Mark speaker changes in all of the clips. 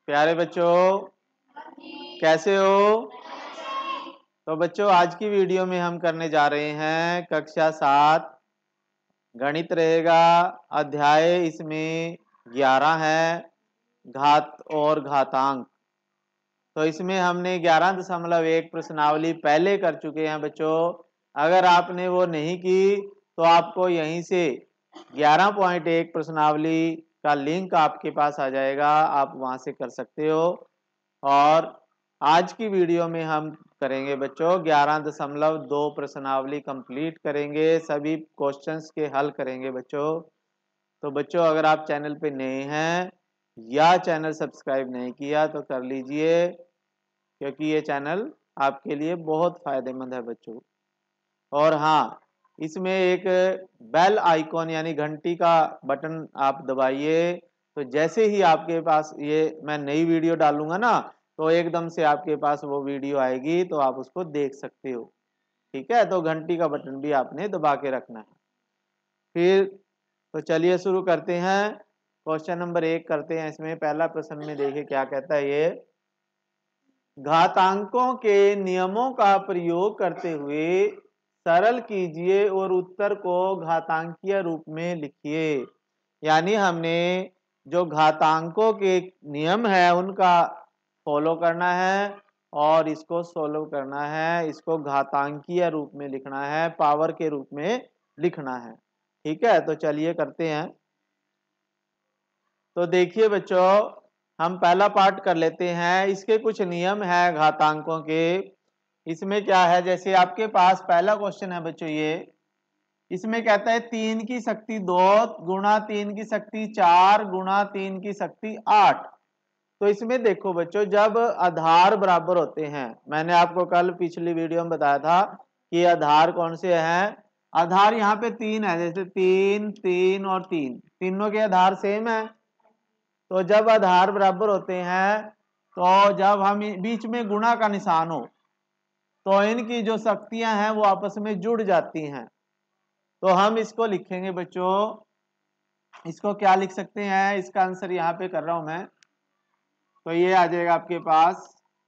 Speaker 1: प्यारे बच्चों, कैसे हो? तो बच्चों, आज की वीडियो में हम करने जा रहे हैं कक्षा 7 गणित रहेगा। अध्याय इसमें 11 है, घात और घातांक। तो इसमें हमने 11.1 प्रश्नावली पहले कर चुके हैं बच्चों। अगर आपने वो नहीं की तो आपको यहीं से 11.1 प्रश्नावली का लिंक आपके पास आ जाएगा, आप वहां से कर सकते हो। और आज की वीडियो में हम करेंगे बच्चों 11.2 प्रश्नावली कंप्लीट करेंगे, सभी क्वेश्चंस के हल करेंगे बच्चों। तो बच्चों, अगर आप चैनल पे नए हैं या चैनल सब्सक्राइब नहीं किया तो कर लीजिए, क्योंकि ये चैनल आपके लिए बहुत फायदेमंद है बच्चों। और हाँ, इसमें एक बेल आइकॉन यानी घंटी का बटन आप दबाइए, तो जैसे ही आपके पास ये मैं नई वीडियो डालूंगा ना, तो एकदम से आपके पास वो वीडियो आएगी, तो आप उसको देख सकते हो। ठीक है, तो घंटी का बटन भी आपने दबा के रखना है। फिर तो चलिए शुरू करते हैं। क्वेश्चन नंबर 1 करते हैं। इसमें पहला प्रश्न में देखिए क्या कहता है ये। घातांकों के नियमों का प्रयोग करते हुए सरल कीजिए और उत्तर को घातांकीय रूप में लिखिए। यानी हमने जो घातांकों के नियम है उनका फॉलो करना है और इसको सोल्व करना है, इसको घातांकीय रूप में लिखना है, पावर के रूप में लिखना है। ठीक है, तो चलिए करते हैं। तो देखिए बच्चों, हम पहला पार्ट कर लेते हैं। इसके कुछ नियम है घातांकों के। इसमें क्या है, जैसे आपके पास पहला क्वेश्चन है बच्चों ये। इसमें कहता है 3 की शक्ति 2 गुणा 3 की शक्ति 4 गुणा 3 की शक्ति 8। तो इसमें देखो बच्चों, जब आधार बराबर होते हैं, मैंने आपको कल पिछली वीडियो में बताया था कि आधार कौन से हैं। आधार यहाँ पे 3 है, जैसे 3 3 और 3, तीनों के आधार सेम है। तो जब आधार बराबर होते हैं, तो जब हम बीच में गुणा का निशान हो, तो इनकी जो शक्तियां हैं वो आपस में जुड़ जाती हैं। तो हम इसको लिखेंगे बच्चों, इसको क्या लिख सकते हैं, इसका आंसर यहाँ पे कर रहा हूं मैं। तो ये आ जाएगा आपके पास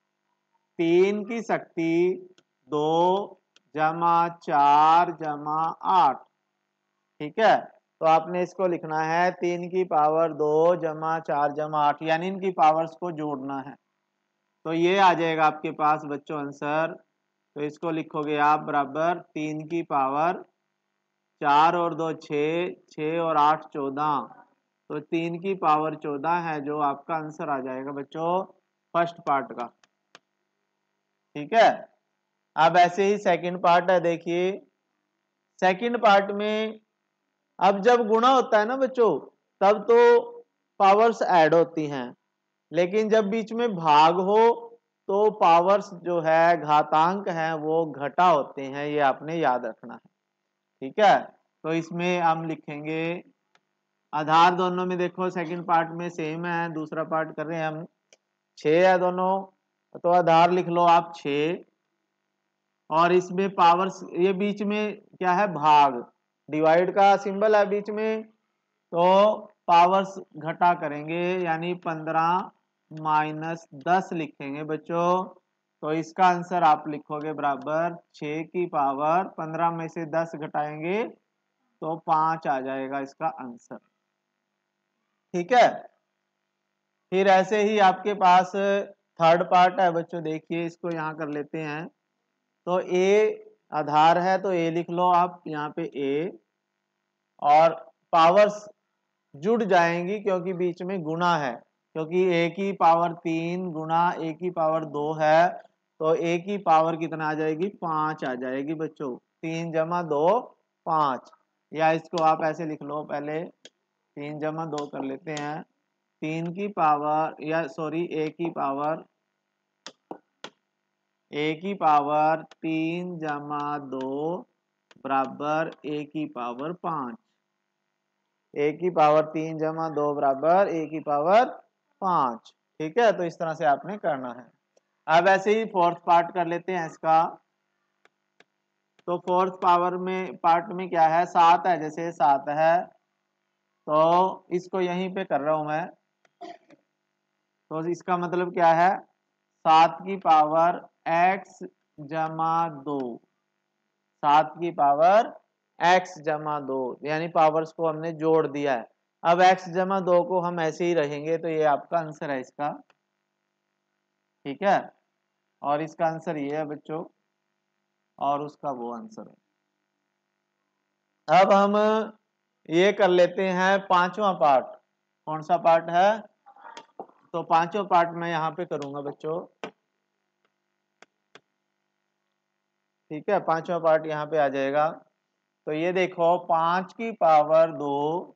Speaker 1: 3 की शक्ति 2 जमा 4 जमा 8। ठीक है, तो आपने इसको लिखना है 3 की पावर 2 जमा 4 जमा 8, यानी इनकी पावर्स को जोड़ना है। तो ये आ जाएगा आपके पास बच्चों आंसर। तो इसको लिखोगे आप बराबर 3 की पावर 4 और 2 6, 6 और 8 14। तो 3 की पावर 14 है जो आपका आंसर आ जाएगा बच्चों फर्स्ट पार्ट का। ठीक है, अब ऐसे ही सेकंड पार्ट है। देखिए सेकंड पार्ट में, अब जब गुणा होता है ना बच्चों, तब तो पावर्स ऐड होती हैं, लेकिन जब बीच में भाग हो तो पावर्स जो है घातांक हैं वो घटा होते हैं, ये आपने याद रखना है। ठीक है, तो इसमें हम लिखेंगे आधार दोनों में, देखो सेकंड पार्ट में सेम है, दूसरा पार्ट कर रहे हैं हम। 6 है दोनों, तो आधार लिख लो आप 6। और इसमें पावर्स, ये बीच में क्या है, भाग, डिवाइड का सिंबल है बीच में, तो पावर्स घटा करेंगे, यानी 15 माइनस 10 लिखेंगे बच्चों। तो इसका आंसर आप लिखोगे बराबर 6 की पावर 15 में से 10 घटाएंगे तो 5 आ जाएगा इसका आंसर। ठीक है, फिर ऐसे ही आपके पास थर्ड पार्ट है बच्चों। देखिए इसको यहाँ कर लेते हैं। तो ए आधार है तो ए लिख लो आप यहाँ पे ए, और पावर्स जुड़ जाएंगी क्योंकि बीच में गुणा है, क्योंकि ए की पावर 3 गुणा ए की पावर 2 है, तो ए की पावर कितना आ जाएगी, 5 आ जाएगी बच्चों। 3 जमा 2 5, या इसको आप ऐसे लिख लो, पहले 3 जमा 2 कर लेते हैं। 3 की पावर, या सॉरी ए की पावर 3 जमा 2 बराबर ए की पावर 5। ए की पावर 3 जमा 2 बराबर ए की पावर 5। ठीक है, तो इस तरह से आपने करना है। अब ऐसे ही फोर्थ पार्ट कर लेते हैं इसका। तो फोर्थ पावर में पार्ट में क्या है, 7 है, जैसे 7 है, तो इसको यहीं पे कर रहा हूं मैं। तो इसका मतलब क्या है, 7 की पावर x जमा 2, 7 की पावर x जमा 2, यानी पावर्स को हमने जोड़ दिया है। अब x जमा 2 को हम ऐसे ही रहेंगे, तो ये आपका आंसर है इसका, ठीक है। और इसका आंसर ये है बच्चों, और उसका वो आंसर है। अब हम ये कर लेते हैं पांचवा पार्ट। कौन सा पार्ट है, तो पांचवा पार्ट मैं यहाँ पे करूंगा बच्चों, ठीक है। पांचवा पार्ट यहाँ पे आ जाएगा। तो ये देखो 5 की पावर 2,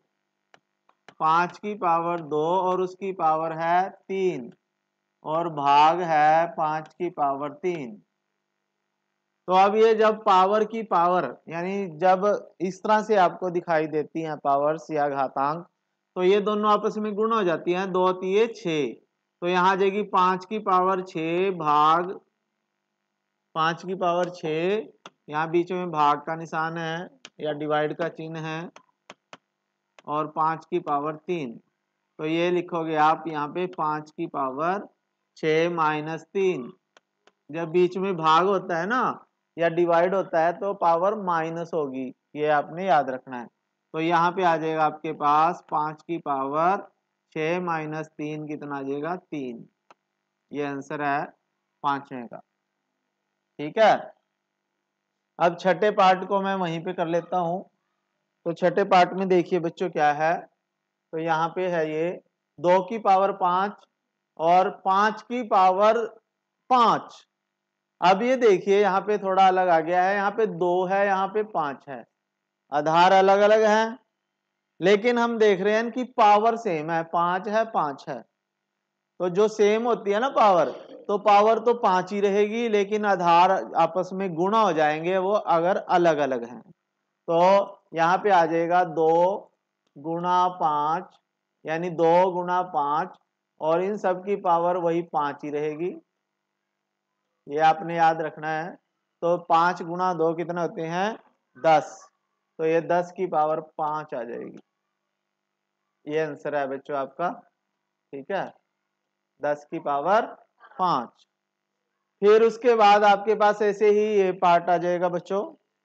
Speaker 1: 5 की पावर 2 और उसकी पावर है 3 और भाग है 5 की पावर 3। तो अब ये जब पावर की पावर, यानी जब इस तरह से आपको दिखाई देती हैं पावर्स या घातांक, तो ये दोनों आपस में गुणा हो जाती हैं, 2 3 6। तो यहाँ आ जाएगी 5 की पावर 6 भाग 5 की पावर 6, यहाँ बीच में भाग का निशान है या डिवाइड का चिन्ह है, और 5 की पावर 3। तो ये लिखोगे आप यहाँ पे 5 की पावर 6 माइनस 3। जब बीच में भाग होता है ना या डिवाइड होता है तो पावर माइनस होगी, ये आपने याद रखना है। तो यहाँ पे आ जाएगा आपके पास 5 की पावर 6 माइनस 3 कितना आ जाएगा, 3। ये आंसर है पांचवें का, ठीक है। अब छठे पार्ट को मैं वहीं पे कर लेता हूं। तो छठे पार्ट में देखिए बच्चों क्या है, तो यहाँ पे है ये 2 की पावर 5 और 5 की पावर 5। अब ये देखिए यहाँ पे थोड़ा अलग आ गया है, यहाँ पे 2 है, यहाँ पे 5 है, आधार अलग अलग है, लेकिन हम देख रहे हैं कि पावर सेम है, 5 है 5 है। तो जो सेम होती है ना पावर, तो पावर तो 5 ही रहेगी, लेकिन आधार आपस में गुणा हो जाएंगे वो अगर अलग अलग हैं। तो यहाँ पे आ जाएगा 2 गुणा 5, यानी 2 गुणा 5, और इन सब की पावर वही 5 ही रहेगी, ये आपने याद रखना है। तो 5 गुणा 2 कितने होते हैं, 10। तो ये 10 की पावर 5 आ जाएगी। ये आंसर है बच्चों आपका, ठीक है, 10 की पावर 5। फिर उसके बाद आपके पास ऐसे ही ये पार्ट आ जाएगा बच्चों,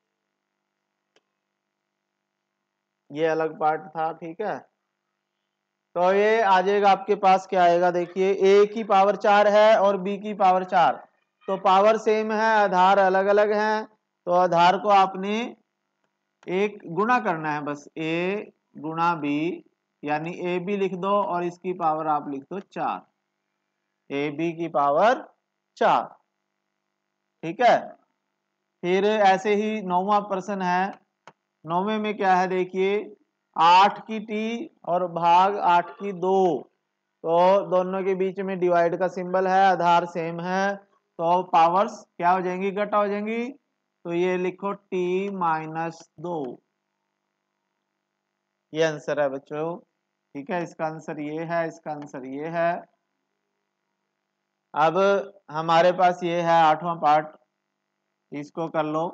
Speaker 1: ये अलग पार्ट था, ठीक है। तो ये आ जाएगा आपके पास, क्या आएगा देखिए, a की पावर 4 है और b की पावर 4। तो पावर सेम है, आधार अलग अलग हैं, तो आधार को आपने एक गुणा करना है बस, a गुणा b, यानी ए बी लिख दो और इसकी पावर आप लिख दो 4, ए बी की पावर 4, ठीक है। फिर ऐसे ही 9वां प्रश्न है। 9वें में क्या है देखिए, 8 की t और भाग 8 की 2। तो दोनों के बीच में डिवाइड का सिंबल है, आधार सेम है, तो पावर्स क्या हो जाएंगी, घटा हो जाएंगी। तो ये लिखो t माइनस 2, ये आंसर है बच्चों, ठीक है। इसका आंसर ये है, इसका आंसर ये है। अब हमारे पास ये है 8वां पार्ट, इसको कर लो।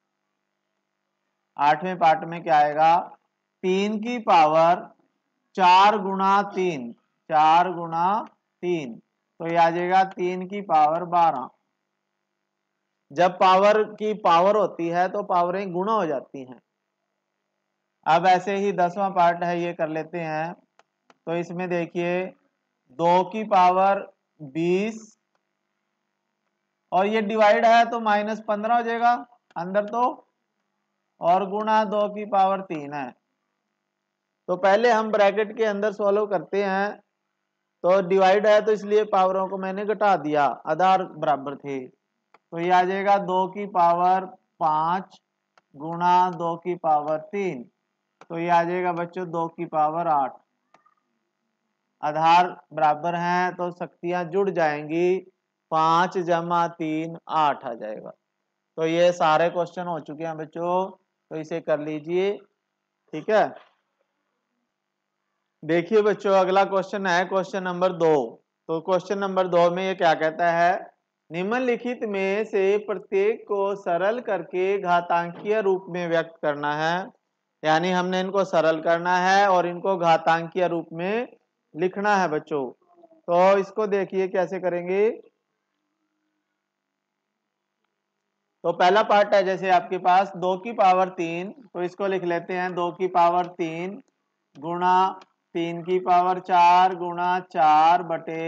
Speaker 1: 8वें पार्ट में क्या आएगा, 3 की पावर 4 गुणा 3, 4 गुणा 3, तो ये आ जाएगा 3 की पावर 12। जब पावर की पावर होती है तो पावरें गुणा हो जाती हैं। अब ऐसे ही 10वां पार्ट है, ये कर लेते हैं। तो इसमें देखिए 2 की पावर 20 और ये डिवाइड है तो माइनस 15 हो जाएगा अंदर, तो और गुणा 2 की पावर 3 है। तो पहले हम ब्रैकेट के अंदर सॉल्व करते हैं, तो डिवाइड है तो इसलिए पावरों को मैंने घटा दिया, आधार बराबर थे। तो ये आ जाएगा 2 की पावर 5 गुणा 2 की पावर 3, तो ये आ जाएगा बच्चों 2 की पावर 8। आधार बराबर हैं तो शक्तियां जुड़ जाएंगी, 5 जमा 3 8 आ जाएगा। तो ये सारे क्वेश्चन हो चुके हैं बच्चों, तो इसे कर लीजिए, ठीक है। देखिए बच्चों अगला क्वेश्चन है क्वेश्चन नंबर 2। तो क्वेश्चन नंबर 2 में ये क्या कहता है, निम्नलिखित में से प्रत्येक को सरल करके घातांकीय रूप में व्यक्त करना है, यानी हमने इनको सरल करना है और इनको घातांकीय रूप में लिखना है बच्चों। तो इसको देखिए कैसे करेंगे। तो पहला पार्ट है जैसे आपके पास 2 की पावर 3, तो इसको लिख लेते हैं 2 की पावर 3 गुणा 3 की पावर 4 गुणा 4 बटे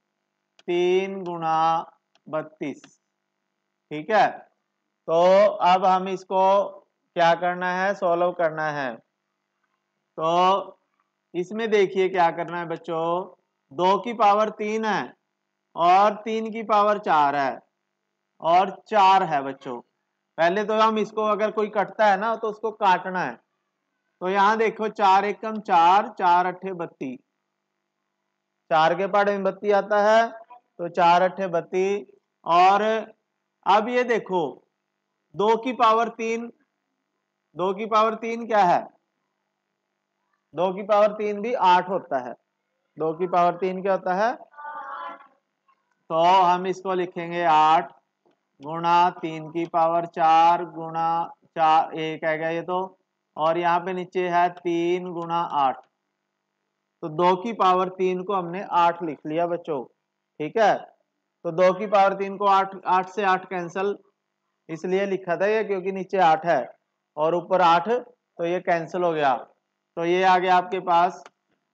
Speaker 1: 3 गुणा 32। ठीक है, तो अब हम इसको क्या करना है, सॉल्व करना है। तो इसमें देखिए क्या करना है बच्चों, 2 की पावर 3 है और 3 की पावर 4 है और 4 है बच्चों। पहले तो हम इसको, अगर कोई कटता है ना तो उसको काटना है। तो यहाँ देखो 4 एकम 4, 4 अट्ठे 32, 4 के पार्ट में 32 आता है, तो 4 अट्ठे 32। और अब ये देखो 2 की पावर 3, 2 की पावर 3 क्या है, 2 की पावर 3 भी 8 होता है। 2 की पावर 3 क्या होता है, तो हम इसको लिखेंगे 8 गुणा 3 की पावर 4 गुणा 4, एक है ये तो, और यहाँ पे नीचे है 3 गुणा 8। तो 2 की पावर 3 को हमने 8 लिख लिया बच्चों। ठीक है, तो 2 की पावर 3 को 8, 8 से 8 कैंसिल इसलिए लिखा था ये क्योंकि नीचे 8 है और ऊपर 8, तो ये कैंसिल हो गया। तो ये आ गया आपके पास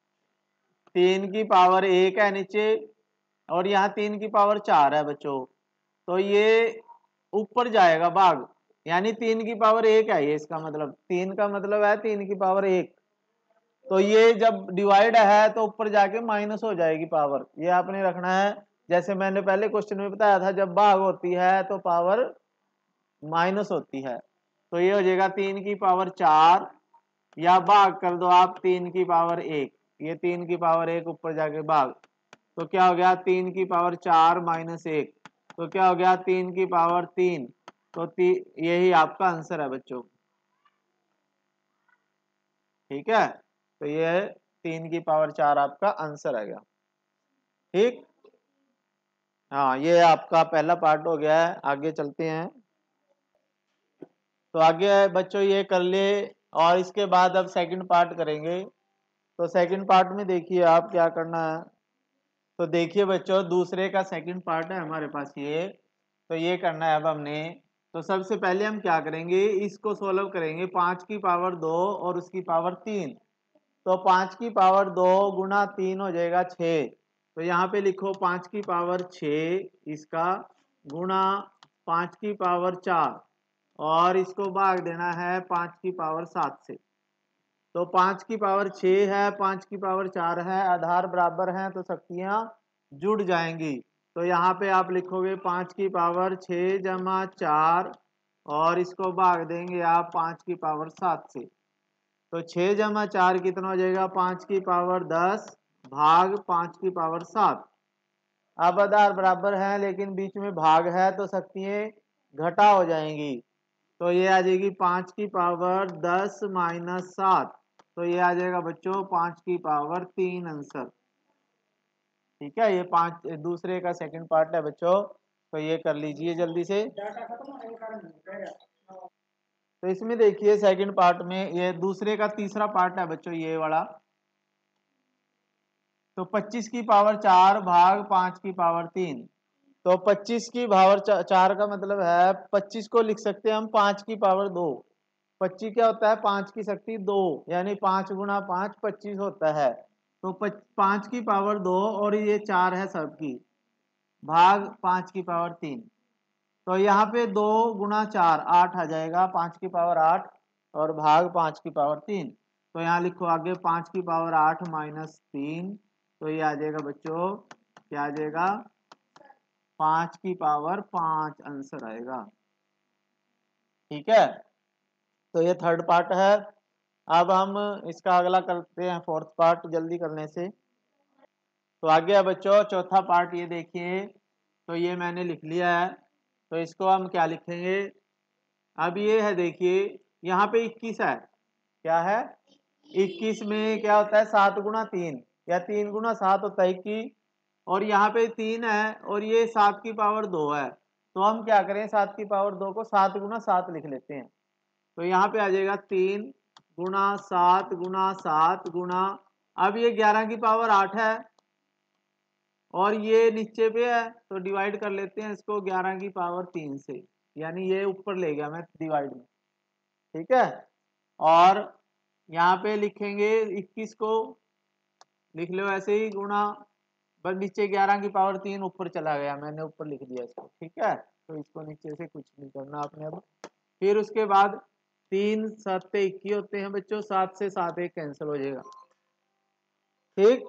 Speaker 1: 3 की पावर 1 है नीचे, और यहाँ 3 की पावर 4 है बच्चों, तो ये ऊपर जाएगा भाग, यानी 3 की पावर 1 है ये, इसका मतलब 3 का मतलब है 3 की पावर 1। तो ये जब डिवाइड है तो ऊपर जाके माइनस हो जाएगी पावर, ये आपने रखना है। जैसे मैंने पहले क्वेश्चन में बताया था, जब भाग होती है तो पावर माइनस होती है। तो ये हो जाएगा 3 की पावर 4, या भाग कर दो आप 3 की पावर 1, ये 3 की पावर 1 ऊपर जाके भाग, तो क्या हो गया 3 की पावर 4 माइनस 1, तो क्या हो गया 3 की पावर 3। तो यही आपका आंसर है बच्चों। ठीक है, तो ये 3 की पावर 4 आपका आंसर आ गया। ठीक, हाँ ये आपका पहला पार्ट हो गया है। आगे चलते हैं, तो आगे बच्चों ये कर ले, और इसके बाद अब सेकंड पार्ट करेंगे। तो सेकंड पार्ट में देखिए आप क्या करना है। तो देखिए बच्चों, दूसरे का सेकंड पार्ट है हमारे पास ये, तो ये करना है अब हमने। तो सबसे पहले हम क्या करेंगे, इसको सोल्व करेंगे। 5 की पावर 2 और उसकी पावर 3, तो 5 की पावर 2 गुना 3 हो जाएगा 6। तो यहाँ पे लिखो 5 की पावर 6 इसका गुणा 5 की पावर 4, और इसको भाग देना है 5 की पावर 7 से। तो 5 की पावर 6 है, 5 की पावर 4 है, आधार बराबर हैं तो शक्तियां जुड़ जाएंगी। तो यहाँ पे आप लिखोगे 5 की पावर 6 जमा 4, और इसको भाग देंगे आप 5 की पावर 7 से। तो 6 जमा 4 कितना हो जाएगा, 5 की पावर 10 भाग 5 की पावर 7। अब आधार बराबर है लेकिन बीच में भाग है तो शक्तियां घटा हो जाएंगी। तो ये आ जाएगी 5 की पावर 10 माइनस 7, तो ये आ जाएगा बच्चों 5 की पावर 3 आंसर। ठीक है, ये पांच दूसरे का सेकंड पार्ट है बच्चों, तो ये कर लीजिए जल्दी से। तो इसमें देखिए सेकंड पार्ट में, ये दूसरे का तीसरा पार्ट है बच्चों ये वाला। तो 25 की पावर 4 भाग 5 की पावर 3, तो 25 की पावर 4 का मतलब है 25 को लिख सकते हैं हम 5 की पावर 2। 25 क्या होता है, 5 की शक्ति 2, यानी 5 गुणा 5 25 होता है। तो 5 की पावर 2 और ये 4 है सबकी, भाग 5 की पावर 3। तो यहाँ पे 2 गुणा 4 8 आ जाएगा, 5 की पावर 8 और भाग 5 की पावर 3। तो यहाँ लिखो आगे 5 की पावर 8 माइनस 3, तो ये आ जाएगा बच्चों, क्या आ जाएगा 5 की पावर 5 आंसर आएगा। ठीक है, तो ये थर्ड पार्ट है। अब हम इसका अगला करते हैं फोर्थ पार्ट जल्दी करने से। तो आगे है बच्चों चौथा पार्ट, ये देखिए। तो ये मैंने लिख लिया है, तो इसको हम क्या लिखेंगे। अब ये है देखिए, यहाँ पे 21 है, क्या है 21 में क्या होता है 7 गुणा 3 या 3 गुणा 7 होता है 21, और यहाँ पे 3 है और ये 7 की पावर 2 है। तो हम क्या करें, 7 की पावर 2 को 7 गुणा 7 लिख लेते हैं। तो यहाँ पे आ जाएगा 3 गुणा 7 गुणा 7 गुणा, अब ये 11 की पावर 8 है, और ये नीचे पे है तो डिवाइड कर लेते हैं इसको 11 की पावर 3 से, यानी ये ऊपर ले गया मैं डिवाइड में, ठीक है। और यहाँ पे लिखेंगे 21 को लिख लो ऐसे ही गुणा, बस नीचे 11 की पावर 3 ऊपर चला गया, मैंने ऊपर लिख दिया इसको, ठीक है। तो इसको नीचे से कुछ नहीं करना आपने अब। फिर उसके बाद 3 7 21 होते हैं बच्चों, 7 से 7 एक कैंसिल हो जाएगा, ठीक।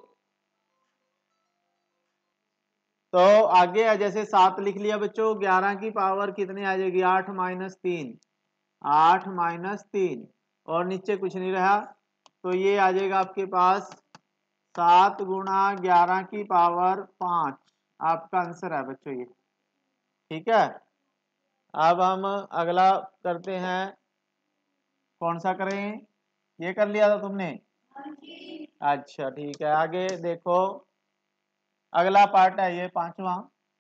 Speaker 1: तो आगे है जैसे 7 लिख लिया बच्चों, 11 की पावर कितनी आ जाएगी 8 माइनस 3, 8 माइनस 3, और नीचे कुछ नहीं रहा तो ये आ जाएगा आपके पास 7 गुणा 11 की पावर 5, आपका आंसर है बच्चों ये, ठीक है। अब हम अगला करते हैं, कौन सा करें, ये कर लिया था तुमने, अच्छा ठीक है। आगे देखो अगला पार्ट है ये 5वां।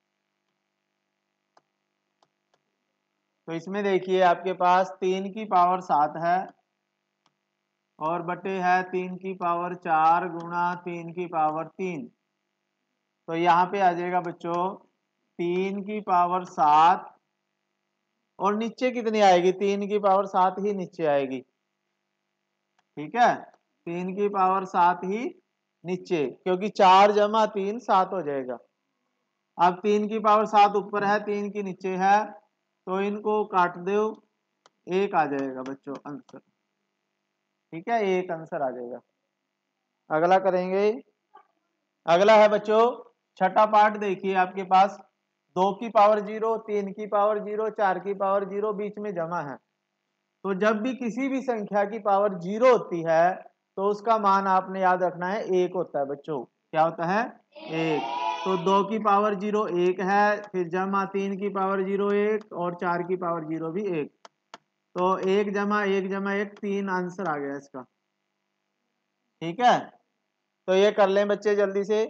Speaker 1: तो इसमें देखिए आपके पास 3 की पावर 7 है और बटे है 3 की पावर 4 गुणा 3 की पावर 3। तो यहाँ पे आ जाएगा बच्चों 3 की पावर 7, और नीचे कितनी आएगी, 3 की पावर 7 ही नीचे आएगी, ठीक है। 3 की पावर 7 ही नीचे, क्योंकि 4 जमा 3 7 हो जाएगा। अब 3 की पावर 7 ऊपर है, 3 की नीचे है, तो इनको काट दो, एक आ जाएगा बच्चों आंसर, ठीक है, एक आंसर आ जाएगा। अगला करेंगे, अगला है बच्चों छठा पार्ट। देखिए आपके पास 2 की पावर 0, 3 की पावर 0, 4 की पावर 0 बीच में जमा है। तो जब भी किसी भी संख्या की पावर 0 होती है तो उसका मान आपने याद रखना है 1 होता है बच्चों, क्या होता है 1। तो 2 की पावर 0 1 है, फिर जमा 3 की पावर 0 1, और 4 की पावर 0 भी 1, तो 1 जमा 1 जमा 1 3 आंसर आ गया इसका, ठीक है। तो ये कर लें बच्चे जल्दी से।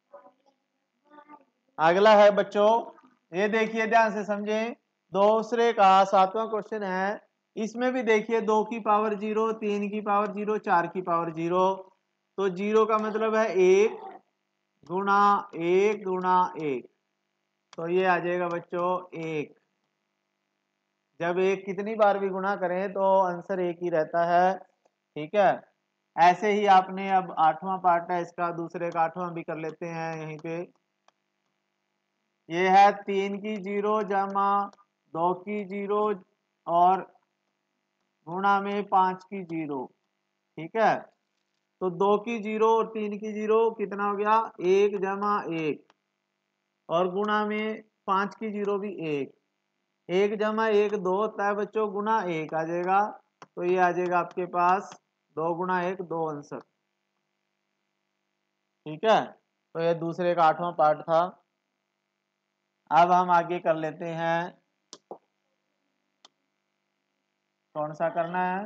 Speaker 1: अगला है बच्चों, ये देखिए ध्यान से समझें, दूसरे का 7वां क्वेश्चन है। इसमें भी देखिए 2 की पावर 0, 3 की पावर 0, 4 की पावर 0। तो 0 का मतलब है 1 गुणा 1 गुणा 1, तो ये आ जाएगा बच्चों 1। जब एक कितनी बार भी गुणा करें तो आंसर एक ही रहता है, ठीक है। ऐसे ही आपने अब 8वां पार्ट है इसका, दूसरे का 8वां भी कर लेते हैं यहीं पे। ये है 3 की 0 जमा 2 की 0 और गुणा में 5 की 0, ठीक है। तो 2 की 0 और 3 की 0 कितना हो गया 1 जमा 1, और गुणा में 5 की 0 भी 1, 1 जमा 1 2 होता है बच्चों, गुणा 1 आ जाएगा, तो ये आ जाएगा आपके पास 2 गुणा 1 2 आंसर, ठीक है। तो ये दूसरे का 8वां पार्ट था। अब हम आगे कर लेते हैं, कौन सा करना है,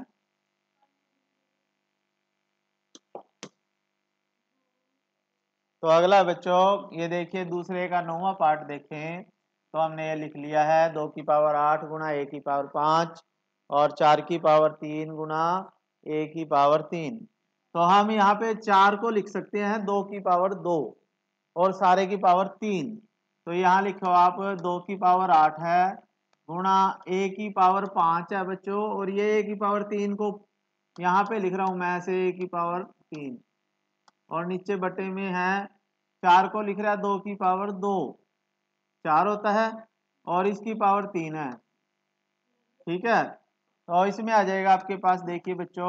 Speaker 1: तो अगला बच्चों ये देखिए दूसरे का 9वां पार्ट देखें। तो हमने ये लिख लिया है 2 की पावर 8 गुणा 1 की पावर 5 और 4 की पावर 3 गुणा 1 की पावर 3। तो हम यहाँ पे 4 को लिख सकते हैं 2 की पावर 2 और सारे की पावर 3। तो यहाँ लिखो आप 2 की पावर 8 है गुणा ए की पावर 5 है बच्चों, और ये ए की पावर 3 को यहाँ पे लिख रहा हूँ मैं ऐसे, ए की पावर 3, और नीचे बटे में है 4 को लिख रहा है 2 की पावर 2, 4 होता है, और इसकी पावर 3 है, ठीक है। तो इसमें आ जाएगा आपके पास देखिए बच्चों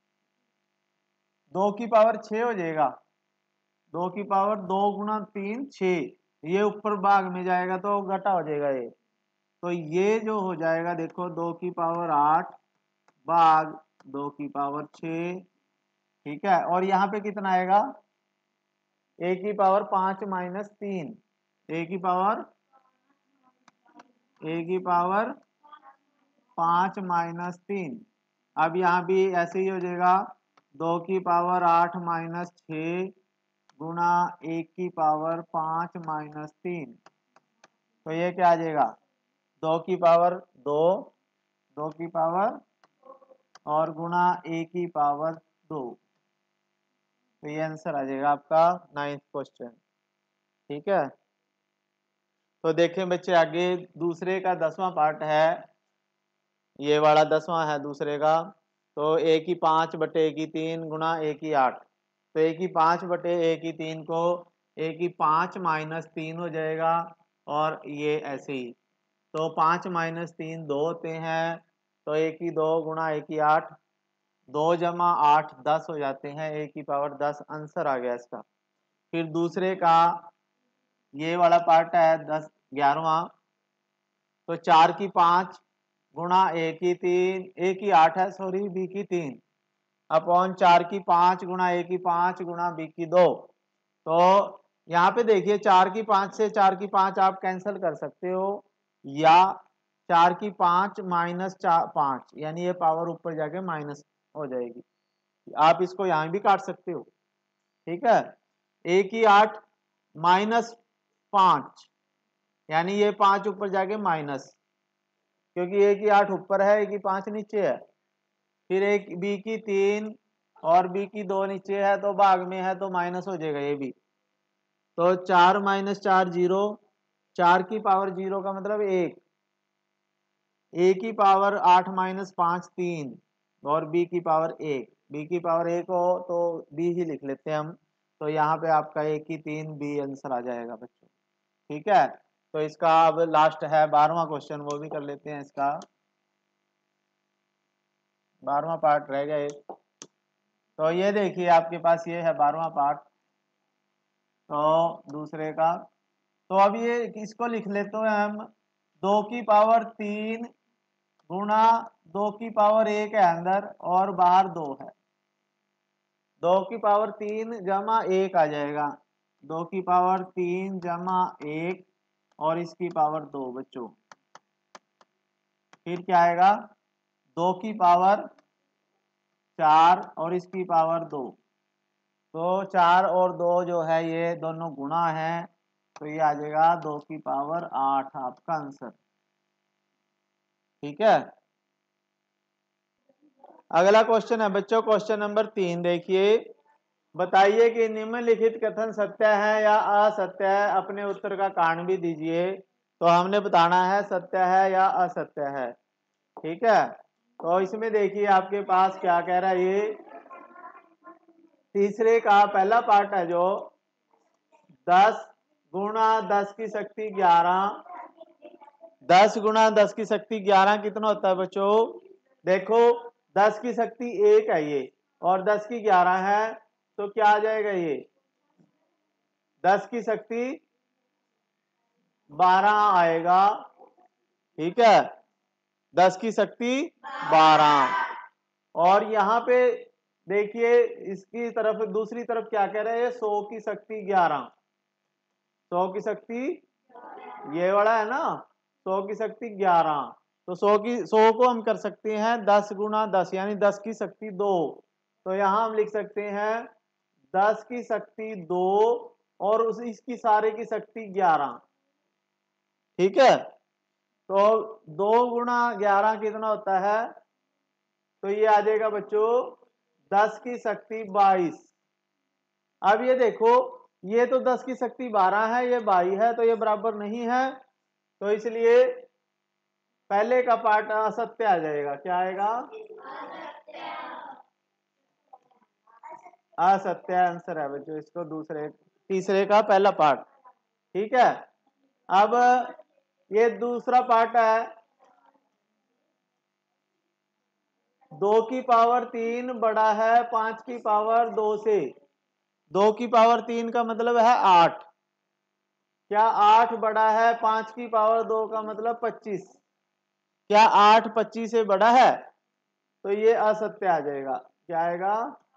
Speaker 1: 2 की पावर 6 हो जाएगा, 2 की पावर 2 गुणा 3 6, ये ऊपर भाग में जाएगा तो घटा हो जाएगा ये, तो ये जो हो जाएगा देखो 2 की पावर 8 भाग 2 की पावर 6, ठीक है। और यहाँ पे कितना आएगा ए की पावर 5 माइनस 3, ए की पावर 5 माइनस 3। अब यहाँ भी ऐसे ही हो जाएगा 2 की पावर 8 माइनस 6 गुणा 1 की पावर 5 माइनस 3। तो ये क्या आ जाएगा 2 की पावर 2, 2 की पावर और गुणा ए की पावर 2। तो ये आंसर आ जाएगा आपका 9th क्वेश्चन। ठीक है, तो देखें बच्चे आगे दूसरे का 10वां पार्ट है, ये वाला 10वां है दूसरे का। तो ए की 5 बटे ए की 3 गुणा ए की 8, तो ए की 5 बटे ए की 3 को ए की 5 माइनस 3 हो जाएगा, और ये ऐसे ही। तो 5 माइनस 3 2 होते हैं, तो ए की 2 गुणा ए की 8, 2 जमा 8 10 हो जाते हैं, ए की पावर 10 आंसर आ गया इसका। फिर दूसरे का ये वाला पार्ट है 11वां, तो 4 की 5 गुणा ए की 3, ए की 8 है सॉरी, बी की 3 अपॉन 4 की 5 गुणा ए की 5 गुणा बी की 2। तो यहाँ पे देखिए 4 की 5 से 4 की 5 आप कैंसिल कर सकते हो, या 4 की 5 माइनस 5, यानी ये पावर ऊपर जाके माइनस हो जाएगी। आप इसको यहाँ भी काट सकते हो, ठीक है। ए की 8 माइनस 5, यानी ये 5 ऊपर जाके माइनस, क्योंकि ए की 8 ऊपर है, ए की 5 नीचे है। फिर एक बी की 3 और बी की 2 नीचे है, तो भाग में है तो माइनस हो जाएगा ये भी। तो 4 माइनस 4 0, 4 की पावर 0 का मतलब 1, ए की पावर 8 माइनस 5 3, और बी की पावर 1, बी की पावर 1 हो तो बी ही लिख लेते हैं हम। तो यहाँ पे आपका ए की 3 बी आंसर आ जाएगा बच्चों, ठीक है। तो इसका अब लास्ट है 12वां क्वेश्चन, वो भी कर लेते हैं। इसका 12वां पार्ट रह गया एक। तो ये देखिए आपके पास ये है 12वां पार्ट, तो दूसरे का। तो अब ये इसको लिख लेते हैं हम, 2 की पावर 3 गुणा 2 की पावर 1 है अंदर और बाहर 2 है, 2 की पावर 3 जमा 1 आ जाएगा, 2 की पावर 3 जमा 1 और इसकी पावर 2 बच्चों। फिर क्या आएगा, 2 की पावर 4 और इसकी पावर 2, तो 4 और 2 जो है ये दोनों गुणा है, तो ये आ जाएगा 2 की पावर 8 आपका आंसर, ठीक है। अगला क्वेश्चन है बच्चों, क्वेश्चन नंबर 3 देखिए। बताइए कि निम्नलिखित कथन सत्य है या असत्य है, अपने उत्तर का कारण भी दीजिए। तो हमने बताना है सत्य है या असत्य है, ठीक है। तो इसमें देखिए आपके पास क्या कह रहा है, ये तीसरे का पहला पार्ट है जो 10 गुणा 10 की शक्ति 11, 10 गुणा 10 की शक्ति 11 कितना होता है बच्चों। देखो 10 की शक्ति 1 है ये, और 10 की 11 है, तो क्या आ जाएगा ये 10 की शक्ति 12 आएगा, ठीक है, 10 की शक्ति 12। और यहाँ पे देखिए इसकी तरफ दूसरी तरफ क्या कह रहे हैं, 100 की शक्ति 11, 100 की शक्ति ये वाला है ना, 100 की शक्ति 11, तो 100 को हम कर सकते हैं 10 गुणा 10, यानी 10 की शक्ति 2। तो यहाँ हम लिख सकते हैं 10 की शक्ति 2 और इसकी सारे की शक्ति 11, ठीक है। तो 2 गुणा 11 कितना होता है, तो ये आ जाएगा बच्चों 10 की शक्ति 22। अब ये देखो ये तो 10 की शक्ति 12 है, ये 22 है, तो ये बराबर नहीं है, तो इसलिए पहले का पार्ट असत्य आ जाएगा। क्या आएगा, असत्य आंसर है बच्चों इसको तीसरे का पहला पार्ट, ठीक है। अब ये दूसरा पार्ट है, 2 की पावर 3 बड़ा है 5 की पावर 2 से, 2 की पावर 3 का मतलब है 8, क्या 8 बड़ा है 5 की पावर 2 का मतलब 25, क्या 8 25 से बड़ा है, तो ये असत्य आ जाएगा। क्या आएगा,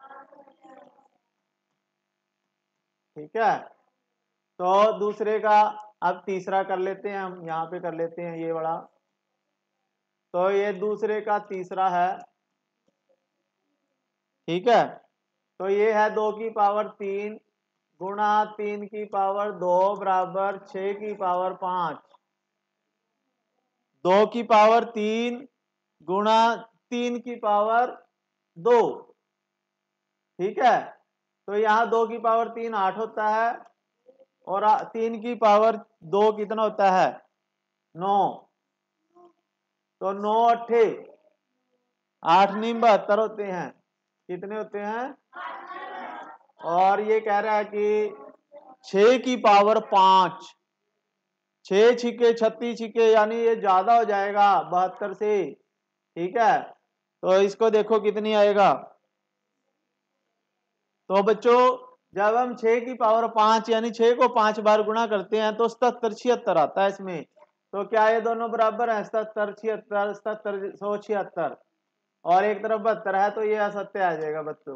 Speaker 1: ठीक है। तो दूसरे का अब तीसरा कर लेते हैं हम, यहाँ पे कर लेते हैं ये बड़ा। तो ये दूसरे का तीसरा है, ठीक है। तो ये है 2 की पावर 3 गुणा 3 की पावर 2 बराबर 6 की पावर 5, 2 की पावर 3 गुणा 3 की पावर 2, ठीक है। तो यहाँ 2 की पावर 3 8 होता है, और 3 की पावर 2 कितना होता है 9, तो 9 अट्ठे 8 नीम 72 होते हैं। कितने होते हैं? और ये कह रहा है कि 6 की पावर 5, 6 छिके 36 छिके, यानी ये ज्यादा हो जाएगा 72 से। ठीक है, तो इसको देखो कितनी आएगा। तो बच्चों जब हम 6 की पावर 5 यानी 6 को 5 बार गुणा करते हैं तो 77 76 आता है इसमें। तो क्या ये दोनों बराबर है? 77 76, 77 176, और एक तरफ 72 है, तो ये असत्य आ जाएगा बच्चों,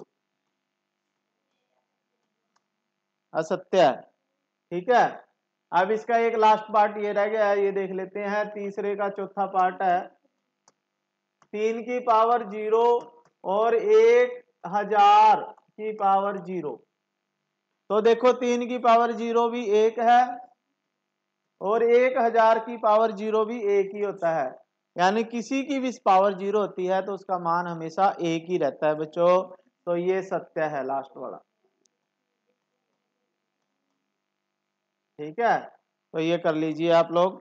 Speaker 1: असत्य है। ठीक है, अब इसका एक लास्ट पार्ट ये रह गया है, ये देख लेते हैं। तीसरे का चौथा पार्ट है 3 की पावर 0 और 1000 की पावर 0। तो देखो 3 की पावर 0 भी 1 है और 1000 की पावर 0 भी 1 ही होता है, यानी किसी की भी पावर 0 होती है तो उसका मान हमेशा 1 ही रहता है बच्चों। तो ये सत्य है लास्ट वाला। ठीक है, तो ये कर लीजिए आप लोग।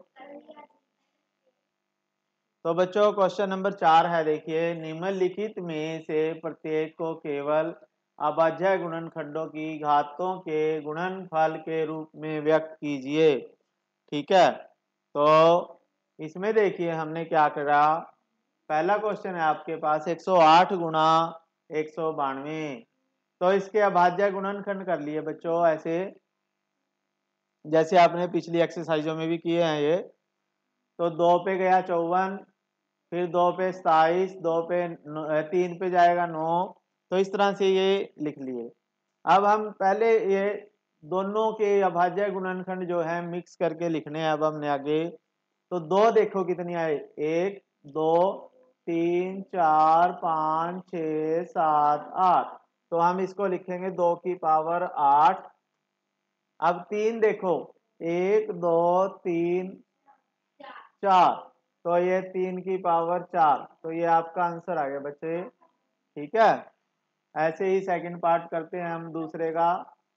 Speaker 1: तो बच्चों क्वेश्चन नंबर 4 है, देखिए निम्नलिखित में से प्रत्येक को केवल अभाज्य गुणनखंडों की घातों के गुणनफल के रूप में व्यक्त कीजिए। ठीक है, तो इसमें देखिए हमने क्या करा। पहला क्वेश्चन है आपके पास 108 गुणा 192, तो इसके अभाज्य गुणनखंड कर लिए बच्चों ऐसे, जैसे आपने पिछली एक्सरसाइजों में भी किए हैं ये। तो 2 पे गया 54, फिर 2 पे 27, 2 पे 3 पे जाएगा 9, तो इस तरह से ये लिख लिए। अब हम पहले ये दोनों के अभाज्य गुणनखंड जो है मिक्स करके लिखने हैं अब हमने आगे। तो 2 देखो कितनी आए, 1 2 3 4 5 6 7 8, तो हम इसको लिखेंगे 2 की पावर 8। अब 3 देखो, 1 2 3 4, तो ये 3 की पावर 4, तो ये आपका आंसर आ गया बच्चे। ठीक है, ऐसे ही सेकंड पार्ट करते हैं हम दूसरे का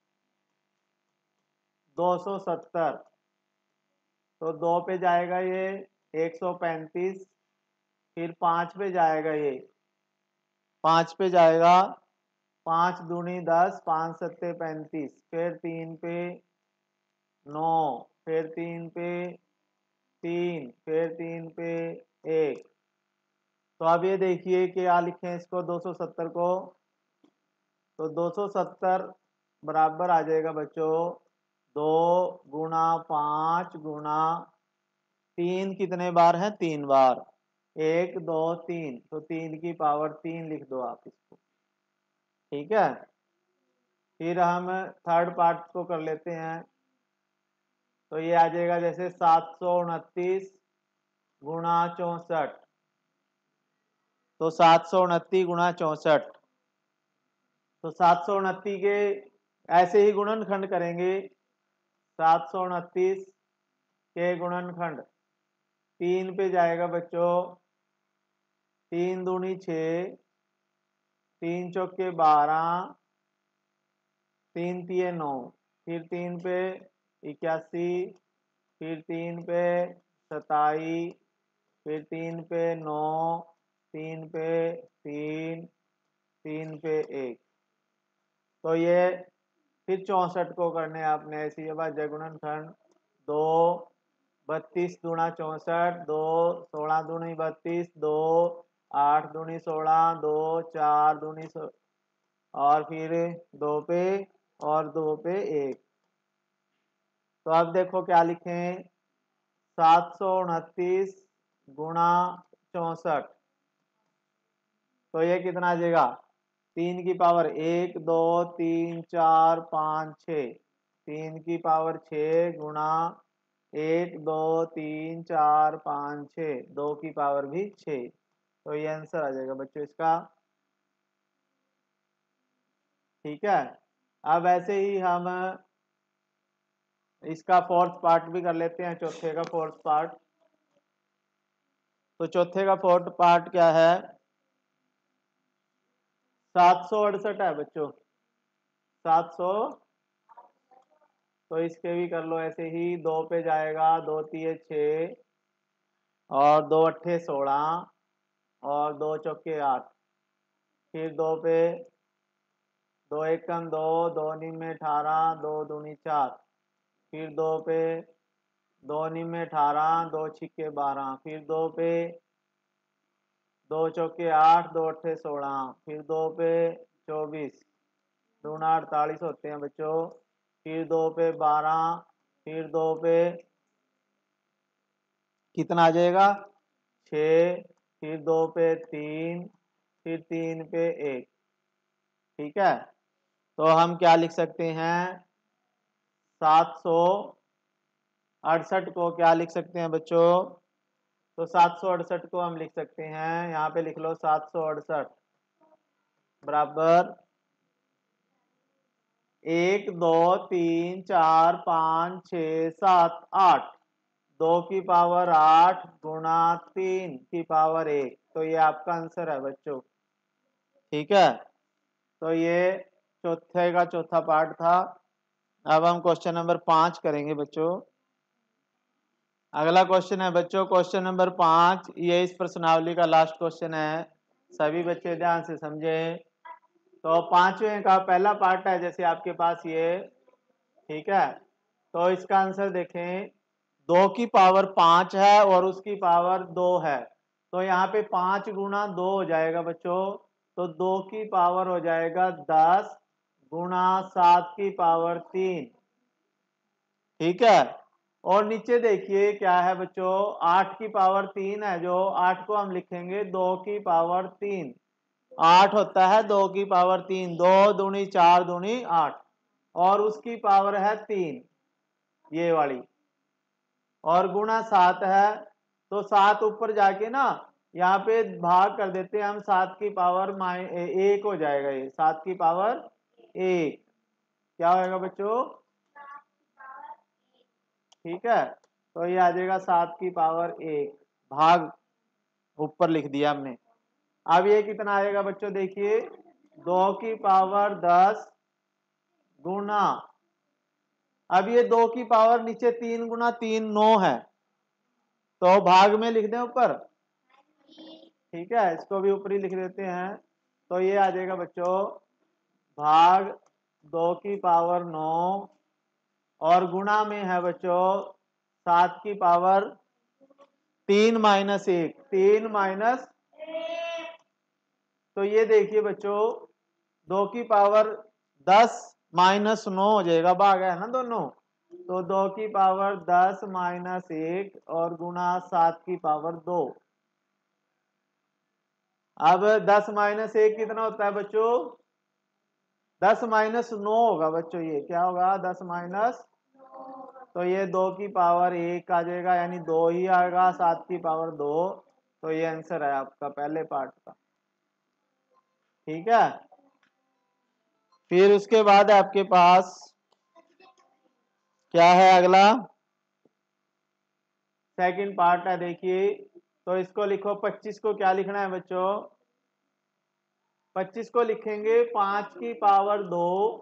Speaker 1: 270, तो 2 पे जाएगा ये 135, फिर 5 पे जाएगा ये 5 पे जाएगा 5 दूनी 10, 5 सत्ते 35, फिर 3 पे 9, फिर 3 पे 3, फिर 3 पे 1। तो अब ये देखिए कि क्या लिखें इसको 270 को, तो 270 बराबर आ जाएगा बच्चों 2 गुणा 5 गुणा 3, कितने बार है 3 बार, 1 2 3, तो 3 की पावर 3 लिख दो आप इसको। ठीक है, फिर हम थर्ड पार्ट को कर लेते हैं। तो ये आ जाएगा जैसे 729 गुणा 64, तो 729 गुणा 64, तो 729 के ऐसे ही गुणनखंड करेंगे। 729 के गुणनखंड 3 पे जाएगा बच्चों, 3 दूनी 6, 3 चौके 12, 3 तिये 9, फिर 3 पे 81, फिर 3 पे 27, फिर 3 पे 9, 3 पे 3, 3 पे 1, तो ये फिर 64 को करने आपने ऐसी अभाज्य गुणनखंड 2 32 दूना 64, 2 16 दूनी 32, 2 8 दूनी 16, 2 4 दूनी और फिर 2 पे और 2 पे 1। तो अब देखो क्या लिखें, 729 गुणा 64, तो ये कितना आ जाएगा 3 की पावर 1 2 3 4 5 6, 3 की पावर 6 गुणा 1 2 3 4 5 6, 2 की पावर भी 6, तो ये आंसर आ जाएगा बच्चों इसका। ठीक है, अब ऐसे ही हम इसका फोर्थ पार्ट भी कर लेते हैं, चौथे का फोर्थ पार्ट। तो चौथे का फोर्थ पार्ट क्या है, 768 है बच्चों, 700 तो इसके भी कर लो ऐसे ही। 2 पे जाएगा, 2 तिये 6 और 2 अट्ठे 16 और 2 चौके 8। फिर 2 पे 2 एकम 2, 2 निमे 18, 2 दूनी 4। फिर 2 पे 2 निमे 18, 2 छिक्के 12। फिर 2 पे 2 चौके 8, 2 अट्ठे 16। फिर 2 पे 24, दूना 48 होते हैं बच्चों। फिर 2 पे 12। फिर 2 पे कितना आ जाएगा 6। फिर 2 पे 3। फिर 3 पे 1। ठीक है, तो हम क्या लिख सकते हैं 768 को क्या लिख सकते हैं बच्चों। तो 768 को हम लिख सकते हैं, यहाँ पे लिख लो 768 बराबर 1 2 3 4 5 6 7 8। 2 की पावर 8 गुणा 3 की पावर 1। तो ये आपका आंसर है बच्चों। ठीक है, तो ये चौथे का चौथा पार्ट था। अब हम क्वेश्चन नंबर 5 करेंगे बच्चों। अगला क्वेश्चन है बच्चों क्वेश्चन नंबर 5। ये इस प्रश्नावली का लास्ट क्वेश्चन है, सभी बच्चे ध्यान से समझे। तो 5वें का पहला पार्ट है जैसे आपके पास ये। ठीक है, तो इसका आंसर देखें। 2 की पावर 5 है और उसकी पावर 2 है, तो यहाँ पे 5 गुणा 2 हो जाएगा बच्चों। तो 2 की पावर हो जाएगा 10 गुणा 7 की पावर 3। ठीक है, और नीचे देखिए क्या है बच्चों 8 की पावर 3 है, जो 8 को हम लिखेंगे 2 की पावर 3। 8 होता है 2 की पावर 3, 2 दूनी 4 दूनी 8 और उसकी पावर है 3 ये वाली, और गुणा 7 है। तो 7 ऊपर जाके ना यहाँ पे भाग कर देते हैं हम, 7 की पावर 1 हो जाएगा, ये 7 की पावर 1 क्या होगा बच्चों। ठीक है, तो ये आ जाएगा 7 की पावर 1 भाग ऊपर लिख दिया हमने। अब ये कितना आएगा बच्चों देखिए 2 की पावर 10 गुना, अब ये 2 की पावर नीचे 3 गुना 3 9 है, तो भाग में लिख दें ऊपर। ठीक है, इसको भी ऊपर ही लिख देते हैं। तो ये आ जाएगा बच्चों भाग 2 की पावर 9 और गुणा में है बच्चों 7 की पावर 3 माइनस 1, 3 माइनस। तो ये देखिए बच्चों 2 की पावर 10 माइनस 9 हो जाएगा, भाग है ना दोनों। तो 2 की पावर 10 माइनस 1 और गुणा 7 की पावर 2। अब 10 माइनस 1 कितना होता है बच्चों 10 माइनस 9 होगा बच्चों, ये क्या होगा 10 माइनस। तो ये 2 की पावर 1 आ जाएगा, यानी 2 ही आएगा, 7 की पावर 2। तो ये आंसर है आपका पहले पार्ट का। ठीक है, फिर उसके बाद आपके पास क्या है अगला सेकंड पार्ट है देखिए। तो इसको लिखो 25 को क्या लिखना है बच्चों 25 को लिखेंगे 5 की पावर 2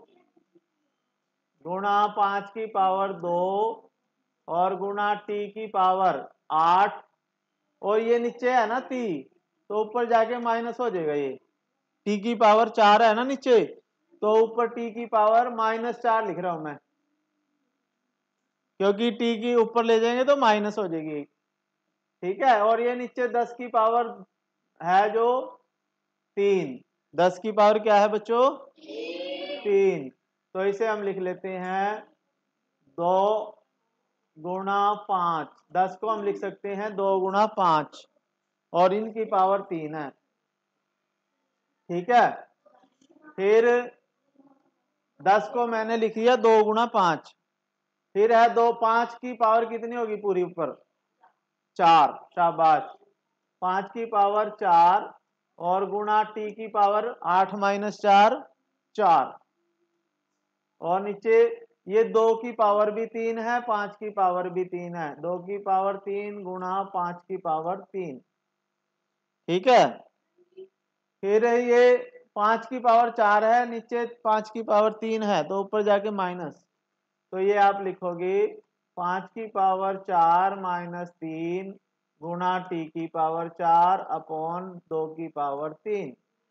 Speaker 1: गुणा 5 की पावर 2 और गुणा t की पावर 8। और ये नीचे है ना t, तो ऊपर जाके माइनस हो जाएगा, ये t की पावर 4 है ना नीचे, तो ऊपर t की पावर -4 लिख रहा हूं मैं, क्योंकि t की ऊपर ले जाएंगे तो माइनस हो जाएगी। ठीक है, और ये नीचे 10 की पावर है जो 3। 10 की पावर क्या है बच्चों 3। तो इसे हम लिख लेते हैं 2 गुणा 5। 10 को हम लिख सकते हैं 2 गुणा 5 और इनकी पावर 3 है। ठीक है, फिर 10 को मैंने लिख लिया 2 गुणा 5। फिर है 2 5 की पावर कितनी होगी पूरी ऊपर 4, शाबाश 5 की पावर 4 और गुणा t की पावर 8 माइनस 4 4। और नीचे ये 2 की पावर भी 3 है, 5 की पावर भी 3 है, 2 की पावर 3 गुणा 5 की पावर 3। ठीक है, फिर ये 5 की पावर 4 है, नीचे 5 की पावर 3 है, तो ऊपर जाके माइनस। तो ये आप लिखोगे 5 की पावर 4 माइनस 3 गुणा टी की पावर 4 अपॉन 2 की पावर 3।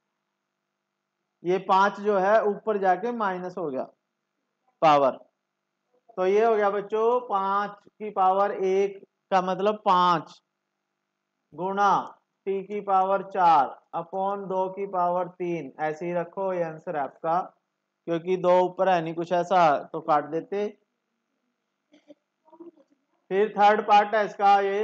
Speaker 1: ये 5 जो है ऊपर जाके माइनस हो गया पावर, तो ये हो गया बच्चों 5 की पावर 1 का मतलब 5 गुणा टी की पावर 4 अपॉन 2 की पावर 3। ऐसे ही रखो, ये आंसर है आपका, क्योंकि 2 ऊपर है नहीं कुछ ऐसा तो काट देते। फिर थर्ड पार्ट है इसका, ये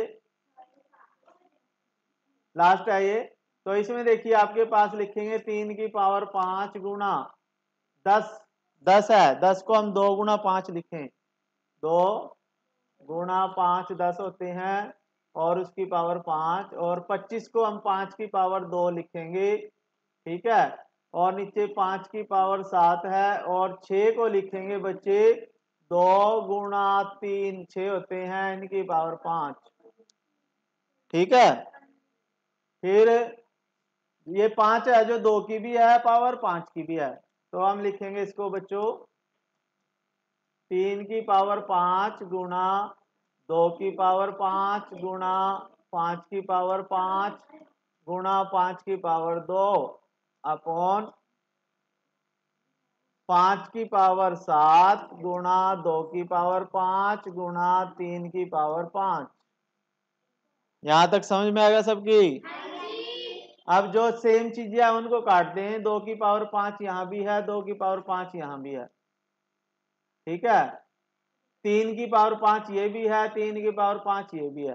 Speaker 1: लास्ट है ये। तो इसमें देखिए आपके पास लिखेंगे 3 की पावर 5 गुणा 10, 10 है, 10 को हम 2 गुणा 5 लिखें, 2 गुणा 5 10 होते हैं और उसकी पावर 5, और 25 को हम 5 की पावर 2 लिखेंगे, ठीक है, और नीचे 5 की पावर 7 है, और 6 को लिखेंगे बच्चे 2 गुणा 3, 6 होते हैं, इनकी पावर 5, ठीक है। फिर ये 5 है जो 2 की भी है पावर, 5 की भी है, तो हम लिखेंगे इसको बच्चों 3 की पावर 5 गुणा 2 की पावर 5 गुणा 5 की पावर 5 गुणा 5 की पावर 2 अपॉन 5 की पावर 7 गुणा 2 की पावर 5 गुणा 3 की पावर 5। यहां तक समझ में आएगा सबकी? अब जो सेम चीजें हैं उनको काटते हैं, 2 की पावर 5 यहां भी है, 2 की पावर 5 यहां भी है, ठीक है, 3 की पावर 5 ये भी है, 3 की पावर 5 ये भी है।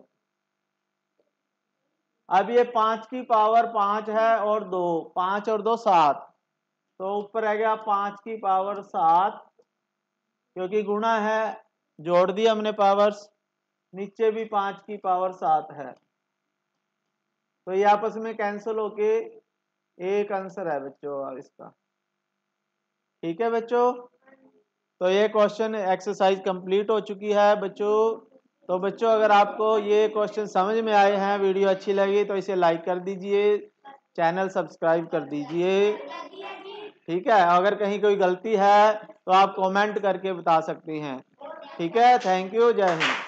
Speaker 1: अब ये 5 की पावर 5 है और 2, 5 और 2 7, तो ऊपर रह गया 5 की पावर 7, क्योंकि गुणा है जोड़ दिया हमने पावर्स, नीचे भी 5 की पावर 7 है, तो ये आपस में कैंसिल होके एक आंसर है बच्चों इसका, ठीक है बच्चों। तो ये क्वेश्चन एक्सरसाइज कंप्लीट हो चुकी है बच्चों। तो बच्चों अगर आपको ये क्वेश्चन समझ में आए हैं, वीडियो अच्छी लगी तो इसे लाइक कर दीजिए, चैनल सब्सक्राइब कर दीजिए, ठीक है। अगर कहीं कोई गलती है तो आप कमेंट करके बता सकते हैं, ठीक है। थैंक यू, जय हिंद।